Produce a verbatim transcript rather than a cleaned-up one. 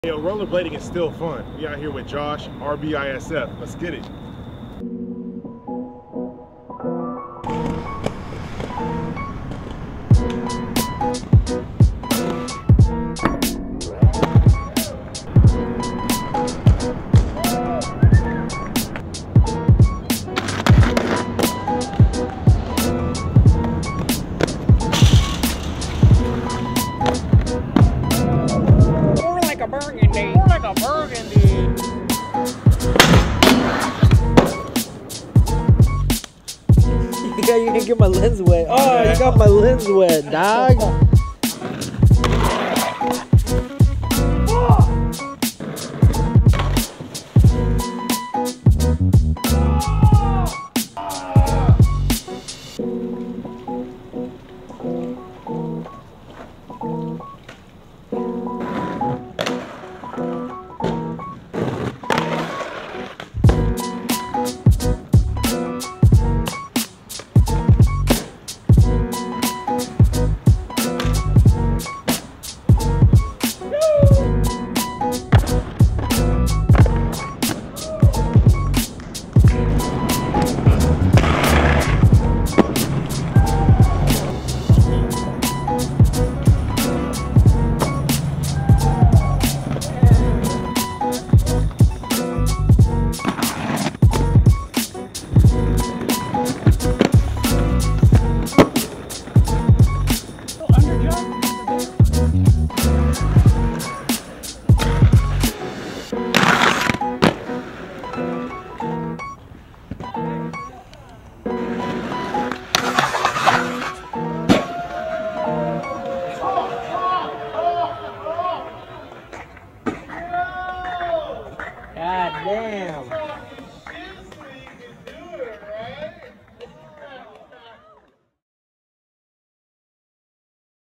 Yo, rollerblading is still fun. We out here with Josh, R B I S F. Let's get it. Burgundy. More like a burgundy. Yeah, you can get my lens wet. Oh, you got my lens wet, dog. God damn.